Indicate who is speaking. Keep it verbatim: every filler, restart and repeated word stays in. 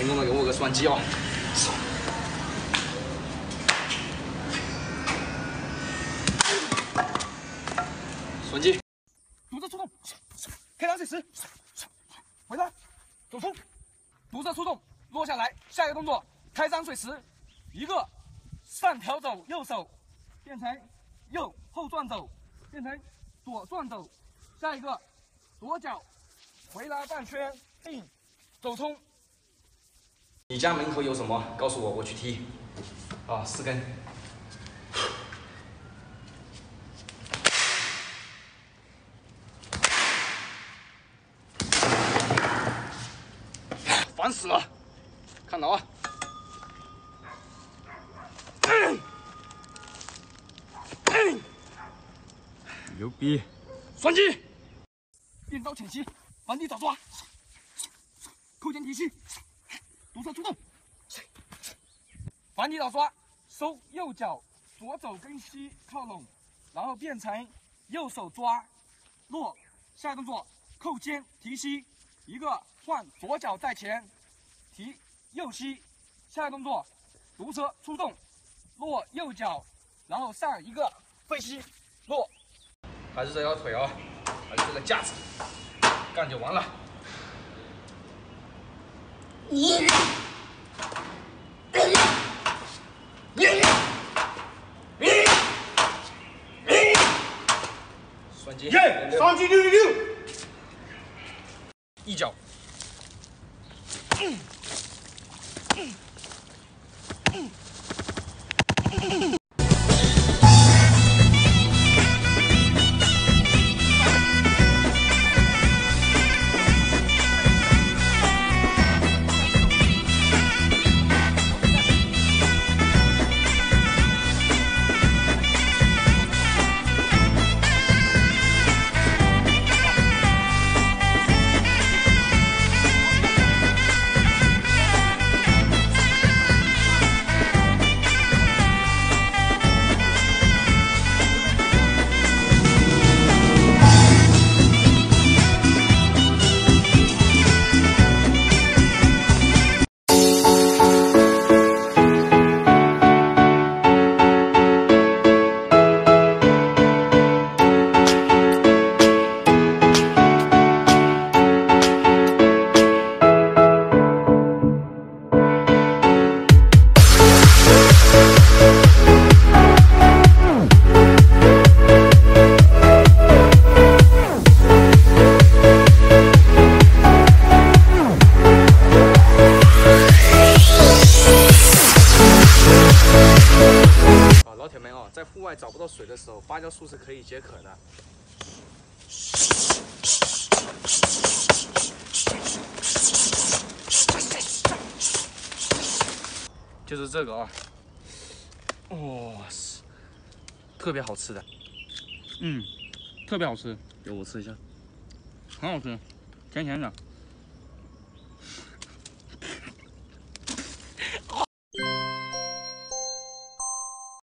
Speaker 1: 成功的给我个双击哦！双击，
Speaker 2: 独自出动，开膛碎石，回来，走冲，独自出动，落下来，下一个动作，开山碎石，一个上挑走，右手变成右后转走，变成左转走，下一个左脚回来半圈，并走冲。
Speaker 1: 你家门口有什么？告诉我，我去踢。啊，四根。烦死了！看牢啊！牛逼！双击，
Speaker 2: 变招潜袭，反地爪抓，扣肩提膝，独侧出动，反地爪抓，收右脚左肘跟膝靠拢，然后变成右手抓落，下动作扣肩提膝，一个换左脚在前提右膝，下动作毒蛇出动落右脚，然后上一个飞膝落。
Speaker 1: 还是这条腿哦，还是这个架子，干就完了。你，双击，
Speaker 3: 耶，双击六六六，
Speaker 1: 一脚。老铁们哦，在户外找不到水的时候，芭蕉树是可以解渴的。就是这个啊，哇塞，特别好吃的，
Speaker 2: 嗯，特别好吃，
Speaker 1: 给我吃一下，
Speaker 2: 很好吃，甜甜的。